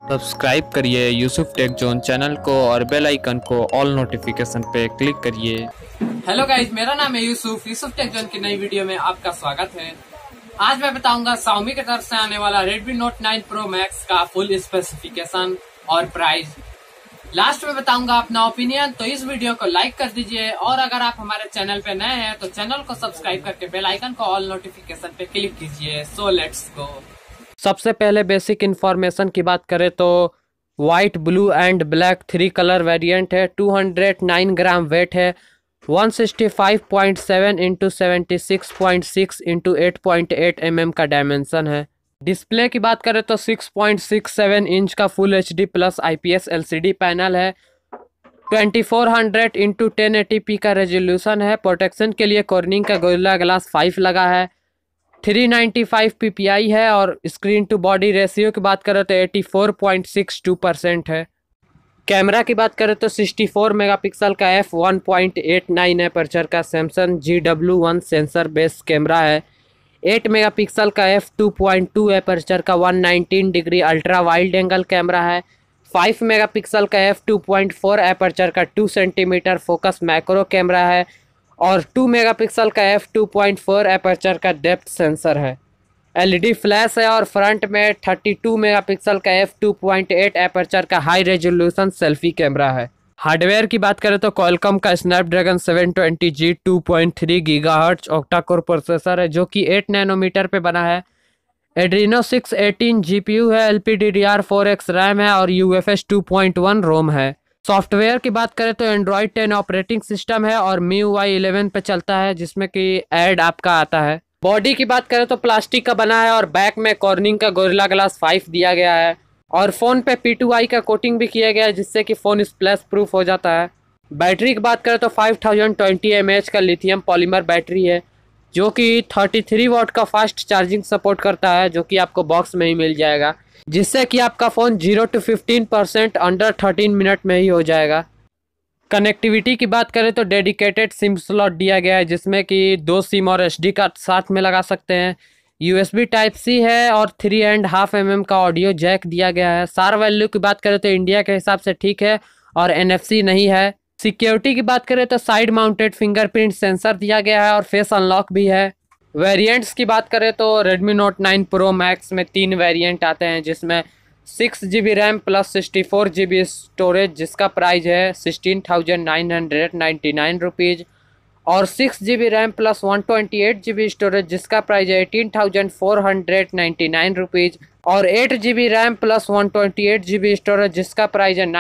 Subscribe करिए Yusuf take zone channel को और बेल आइकन को ऑल नोटिफिकेशन पे क्लिक करिए। हेलो गाइज, मेरा नाम है यूसुफ टेक जोन की नई वीडियो में आपका स्वागत है। आज मैं बताऊंगा Xiaomi की तरफ से आने वाला Redmi Note 9 Pro Max का फुल स्पेसिफिकेशन और प्राइस। लास्ट में बताऊंगा अपना ओपिनियन, तो इस वीडियो को लाइक कर दीजिए और अगर आप हमारे चैनल पे नए हैं तो चैनल को सब्सक्राइब करके बेल आइकन को ऑल नोटिफिकेशन पे क्लिक कीजिए। So let's go. सबसे पहले बेसिक इन्फॉर्मेशन की बात करें तो white, blue and black 3 colour variant है। 209 ग्राम वेट है। 165.7 इंटू 76.6 इंटू 8.8 mm का डायमेंशन है। डिस्प्ले की बात करें तो 6.67 इंच का full HD plus IPS LCD panel है। 2400 इंटू 1080p का रेजोल्यूशन है। प्रोटेक्शन के लिए कॉर्निंग का गोरिल्ला ग्लास 5 लगा है। 395 ppi है और स्क्रीन टू बॉडी रेशियो की बात करें तो 84.62% है। कैमरा की बात करें तो 64 मेगापिक्सल का f1.89 एपर्चर का Samsung GW1 sensor based camera है। 8 मेगापिक्सल का f2.2 एपर्चर का 119 degree ultra wide angle camera है। 5 मेगापिक्सल का f2.4 एपर्चर का 2 सेंटीमीटर फोकस मैक्रो कैमरा है और 2 मेगापिक्सल का f2.4 एपर्चर का डेप्थ सेंसर है। LED फ्लैश है और फ्रंट में 32 मेगापिक्सल का f2.8 एपर्चर का हाई रेजोल्यूशन सेल्फी कैमरा है। हार्डवेयर की बात करें तो क्वालकॉम का Snapdragon 720G 2.3 gigahertz octa core processor है जो कि 8 नैनोमीटर पे बना है। एड्रीनो 618 GPU है। LPDDR4X रैम है और UFS 2.1 रोम है। सॉफ्टवेयर की बात करें तो एंड्रॉयड 10 ऑपरेटिंग सिस्टम है और MIUI 11 पे चलता है जिसमें कि ऐड आपका आता है। बॉडी की बात करें तो प्लास्टिक का बना है और बैक में कॉर्निंग का गोरिल्ला ग्लास 5 दिया गया है और फ़ोन पे P2I का कोटिंग भी किया गया है जिससे कि फ़ोन स्प्लैश प्रूफ हो जाता है। बैटरी की बात करें तो 5020 mAh का लिथियम पॉलीमर बैटरी है जो कि 33 वाट का फास्ट चार्जिंग सपोर्ट करता है जो कि आपको बॉक्स में ही मिल जाएगा, जिससे कि आपका फ़ोन 0 to 15% अंडर 13 मिनट में ही हो जाएगा। कनेक्टिविटी की बात करें तो डेडिकेटेड सिम स्लॉट दिया गया है जिसमें कि 2 सिम और SD कार्ड साथ में लगा सकते हैं। USB Type-C है और 3.5 mm का ऑडियो जैक दिया गया है। सार वैल्यू की बात करें तो इंडिया के हिसाब से ठीक है और NFC नहीं है। सिक्योरिटी की बात करें तो साइड माउंटेड फिंगरप्रिंट सेंसर दिया गया है और फेस अनलॉक भी है। वेरिएंट्स की बात करें तो Redmi Note 9 Pro Max में 3 वेरिएंट आते हैं जिसमें 6GB RAM plus 64GB storage जिसका प्राइस है 16,999 रुपीज़ और 6GB RAM plus 128GB storage जिसका प्राइस है 18,499 रुपीज़ और 8GB RAM plus 128GB storage जिसका प्राइस है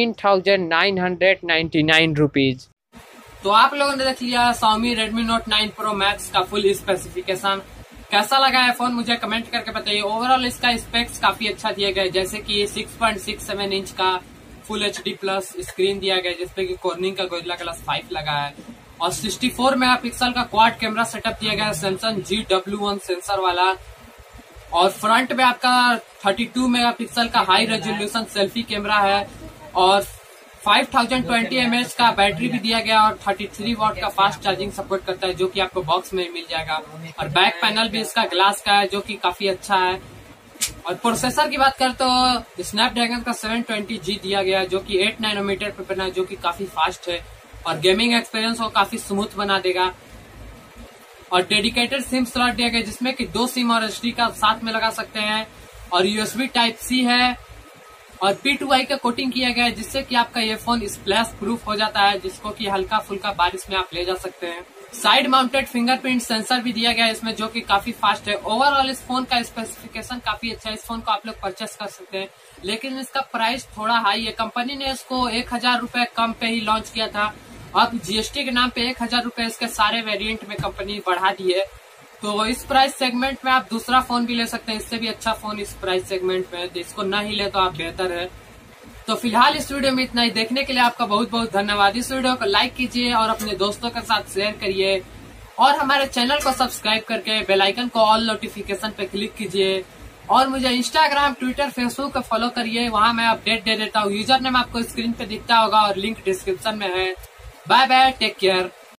19,999 रुपीज़। तो आप लोगों ने देख लिया Xiaomi Redmi Note 9 Pro Max का फुल स्पेसिफिकेशन। कैसा लगा है फोन मुझे कमेंट करके बताइए। ओवरऑल इसका स्पेक्स काफी अच्छा दिया गया है, जैसे कि 6.67 इंच का फुल HD प्लस स्क्रीन दिया गया है जिसपे कि कॉर्निंग का गोरिल्ला ग्लास 5 लगा है और 64 मेगापिक्सल का क्वाड कैमरा सेटअप दिया गया है Samsung GW1 सेंसर वाला और फ्रंट में आपका 32 मेगापिक्सल का हाई रेजोल्यूशन सेल्फी कैमरा है और 5020 mAh का बैटरी भी दिया गया और 33 वाट का फास्ट चार्जिंग सपोर्ट करता है जो कि आपको बॉक्स में मिल जाएगा और बैक पैनल भी इसका ग्लास का है जो कि काफी अच्छा है। और प्रोसेसर की बात करें तो स्नैपड्रैगन का 720G दिया गया है जो कि 8 नैनोमीटर पे बना है जो कि काफी फास्ट है और गेमिंग एक्सपीरियंस को काफी स्मूथ बना देगा। और डेडिकेटेड सिम स्लॉट दिया गया जिसमें कि 2 सिम और SD का साथ में लगा सकते हैं और USB Type-C है और P2I का कोटिंग किया गया है जिससे कि आपका ये फोन स्प्लैश प्रूफ हो जाता है जिसको कि हल्का फुल्का बारिश में आप ले जा सकते हैं। साइड माउंटेड फिंगरप्रिंट सेंसर भी दिया गया है इसमें जो कि काफी फास्ट है। ओवरऑल इस फोन का स्पेसिफिकेशन काफी अच्छा है। इस फोन को आप लोग परचेस कर सकते हैं लेकिन इसका प्राइस थोड़ा हाई है। कंपनी ने इसको 1,000 रुपए कम पे ही लॉन्च किया था, अब GST के नाम पे 1,000 रुपए इसके सारे वेरिएंट में कंपनी बढ़ा दी है। तो इस प्राइस सेगमेंट में आप दूसरा फोन भी ले सकते हैं, इससे भी अच्छा फोन इस प्राइस सेगमेंट में है, इसको ना ही ले तो आप बेहतर है। तो फिलहाल इस वीडियो में इतना ही। देखने के लिए आपका बहुत बहुत धन्यवाद। इस वीडियो को लाइक कीजिए और अपने दोस्तों के साथ शेयर करिए और हमारे चैनल को सब्सक्राइब करके बेल आइकन को ऑल नोटिफिकेशन पे क्लिक कीजिए और मुझे इंस्टाग्राम, ट्विटर, फेसबुक पे फॉलो करिए, वहां मैं अपडेट दे देता हूँ। यूजर नेम आपको स्क्रीन पे दिखता होगा और लिंक डिस्क्रिप्शन में है। Bye bye, take care.